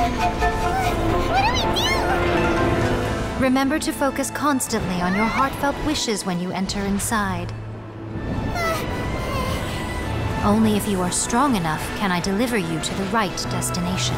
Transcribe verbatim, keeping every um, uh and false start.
What do we do? Remember to focus constantly on your heartfelt wishes when you enter inside. Only if you are strong enough can I deliver you to the right destination.